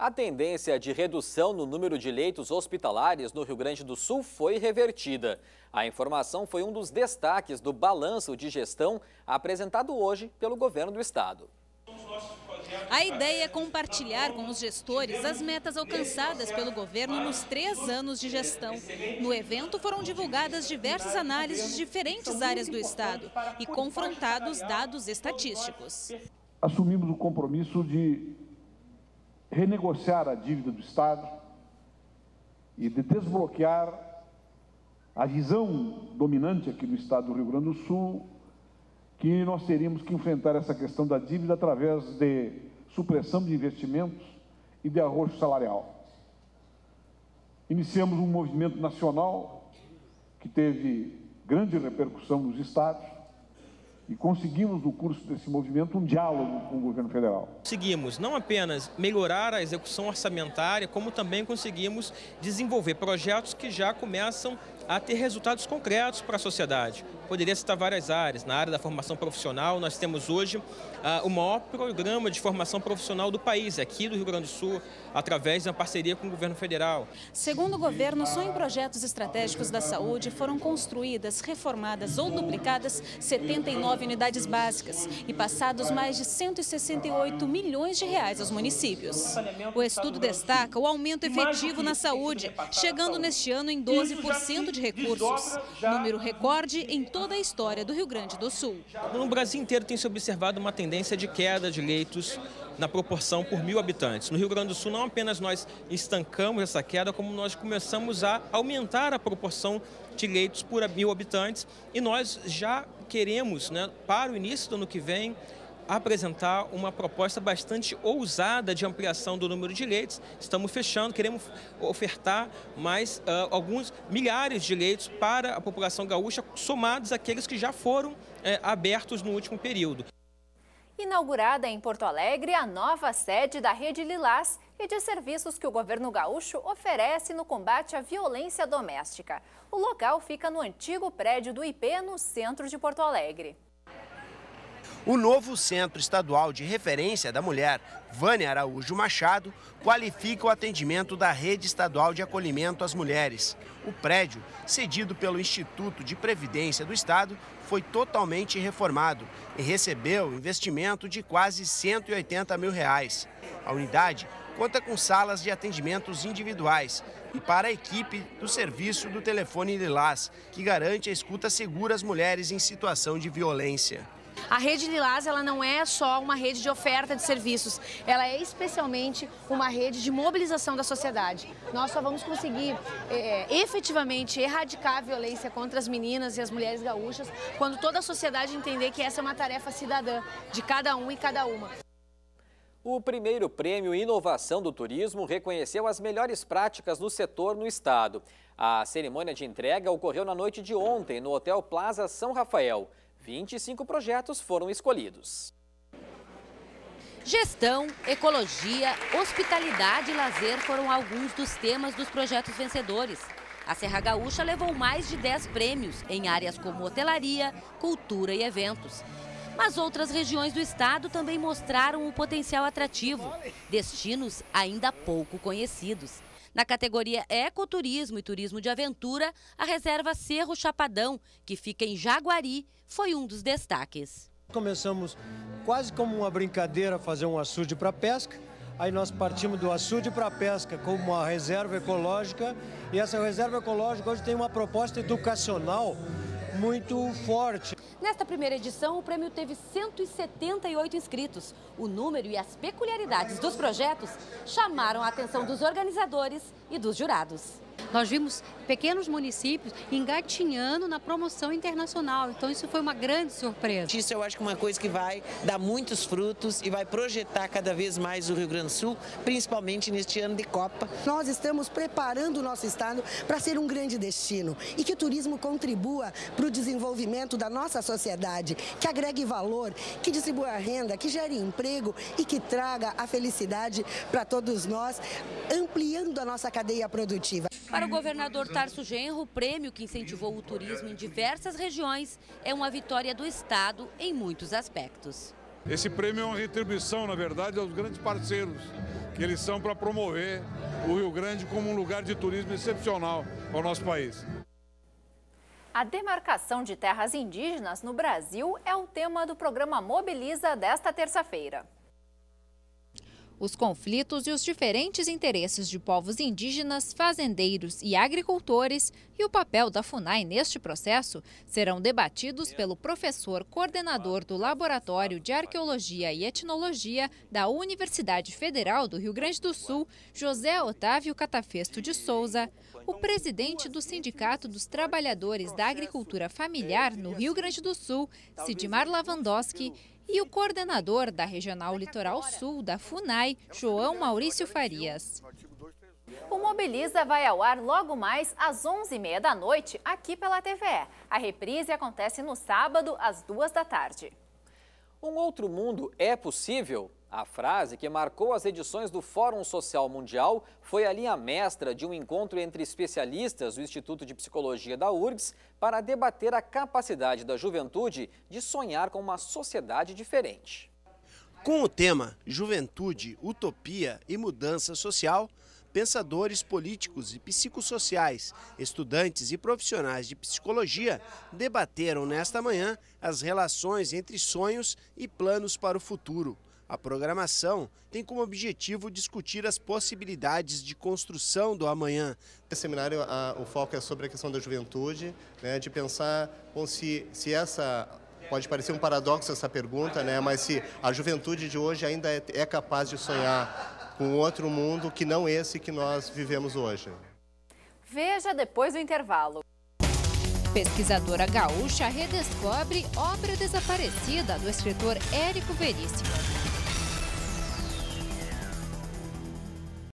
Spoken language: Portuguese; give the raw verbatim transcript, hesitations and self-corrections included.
A tendência de redução no número de leitos hospitalares no Rio Grande do Sul foi revertida. A informação foi um dos destaques do balanço de gestão apresentado hoje pelo governo do estado. A ideia é compartilhar com os gestores as metas alcançadas pelo governo nos três anos de gestão. No evento foram divulgadas diversas análises de diferentes áreas do estado e confrontados dados estatísticos. Assumimos o compromisso de renegociar a dívida do estado e de desbloquear a visão dominante aqui do estado do Rio Grande do Sul, que nós teríamos que enfrentar essa questão da dívida através de supressão de investimentos e de arroxo salarial. Iniciamos um movimento nacional que teve grande repercussão nos estados e conseguimos, no curso desse movimento, um diálogo com o governo federal. Conseguimos não apenas melhorar a execução orçamentária, como também conseguimos desenvolver projetos que já começam a ter resultados concretos para a sociedade. Poderia citar várias áreas. Na área da formação profissional, nós temos hoje uh, o maior programa de formação profissional do país, aqui do Rio Grande do Sul, através de uma parceria com o governo federal. Segundo o governo, só em projetos estratégicos da saúde foram construídas, reformadas ou duplicadas setenta e nove unidades básicas e passados mais de cento e sessenta e oito milhões de reais aos municípios. O estudo destaca o aumento efetivo na saúde, chegando neste ano em doze por cento de recursos, número recorde em toda a história do Rio Grande do Sul. No Brasil inteiro tem se observado uma tendência de queda de leitos na proporção por mil habitantes. No Rio Grande do Sul, não apenas nós estancamos essa queda, como nós começamos a aumentar a proporção de leitos por mil habitantes e nós já queremos, né, para o início do ano que vem, apresentar uma proposta bastante ousada de ampliação do número de leitos. Estamos fechando, queremos ofertar mais uh, alguns milhares de leitos para a população gaúcha, somados àqueles que já foram uh, abertos no último período. Inaugurada em Porto Alegre, a nova sede da Rede Lilás e de serviços que o governo gaúcho oferece no combate à violência doméstica. O local fica no antigo prédio do I P, no centro de Porto Alegre. O novo Centro Estadual de Referência da Mulher, Vânia Araújo Machado, qualifica o atendimento da Rede Estadual de Acolhimento às Mulheres. O prédio, cedido pelo Instituto de Previdência do Estado, foi totalmente reformado e recebeu investimento de quase cento e oitenta mil reais. A unidade conta com salas de atendimentos individuais e para a equipe do serviço do telefone Lilás, que garante a escuta segura às mulheres em situação de violência. A Rede Lilás, ela não é só uma rede de oferta de serviços, ela é especialmente uma rede de mobilização da sociedade. Nós só vamos conseguir é, efetivamente erradicar a violência contra as meninas e as mulheres gaúchas quando toda a sociedade entender que essa é uma tarefa cidadã de cada um e cada uma. O primeiro prêmio Inovação do Turismo reconheceu as melhores práticas no setor no estado. A cerimônia de entrega ocorreu na noite de ontem no Hotel Plaza São Rafael. vinte e cinco projetos foram escolhidos. Gestão, ecologia, hospitalidade e lazer foram alguns dos temas dos projetos vencedores. A Serra Gaúcha levou mais de dez prêmios em áreas como hotelaria, cultura e eventos. Mas outras regiões do estado também mostraram um potencial atrativo, destinos ainda pouco conhecidos. Na categoria Ecoturismo e Turismo de Aventura, a reserva Cerro Chapadão, que fica em Jaguari, foi um dos destaques. Começamos quase como uma brincadeira a fazer um açude para pesca, aí nós partimos do açude para a pesca como uma reserva ecológica, e essa reserva ecológica hoje tem uma proposta educacional muito forte. Nesta primeira edição, o prêmio teve cento e setenta e oito inscritos. O número e as peculiaridades dos projetos chamaram a atenção dos organizadores e dos jurados. Nós vimos pequenos municípios engatinhando na promoção internacional, então isso foi uma grande surpresa. Isso eu acho que é uma coisa que vai dar muitos frutos e vai projetar cada vez mais o Rio Grande do Sul, principalmente neste ano de Copa. Nós estamos preparando o nosso estado para ser um grande destino e que o turismo contribua para o desenvolvimento da nossa sociedade, que agregue valor, que distribua renda, que gere emprego e que traga a felicidade para todos nós, ampliando a nossa cadeia produtiva. Para o governador Tarso Genro, o prêmio que incentivou o turismo em diversas regiões é uma vitória do estado em muitos aspectos. Esse prêmio é uma retribuição, na verdade, aos grandes parceiros, que eles são para promover o Rio Grande como um lugar de turismo excepcional para o nosso país. A demarcação de terras indígenas no Brasil é o tema do programa Mobiliza desta terça-feira. Os conflitos e os diferentes interesses de povos indígenas, fazendeiros e agricultores e o papel da FUNAI neste processo serão debatidos pelo professor coordenador do Laboratório de Arqueologia e Etnologia da Universidade Federal do Rio Grande do Sul, José Otávio Catafesto de Souza, o presidente do Sindicato dos Trabalhadores da Agricultura Familiar no Rio Grande do Sul, Sidmar Lavandowski, e o coordenador da Regional Litoral Sul da FUNAI, João Maurício Farias. O Mobiliza vai ao ar logo mais às onze e meia da noite aqui pela T V E. A reprise acontece no sábado às duas da tarde. Um outro mundo é possível? A frase que marcou as edições do Fórum Social Mundial foi a linha mestra de um encontro entre especialistas do Instituto de Psicologia da U R G S para debater a capacidade da juventude de sonhar com uma sociedade diferente. Com o tema Juventude, Utopia e Mudança Social, pensadores políticos e psicossociais, estudantes e profissionais de psicologia debateram nesta manhã as relações entre sonhos e planos para o futuro. A programação tem como objetivo discutir as possibilidades de construção do amanhã. Nesse seminário, a, o foco é sobre a questão da juventude, né, de pensar bom, se, se essa... Pode parecer um paradoxo essa pergunta, né, mas se a juventude de hoje ainda é, é capaz de sonhar com outro mundo que não esse que nós vivemos hoje. Veja depois do intervalo. Pesquisadora gaúcha redescobre obra desaparecida do escritor Érico Veríssimo.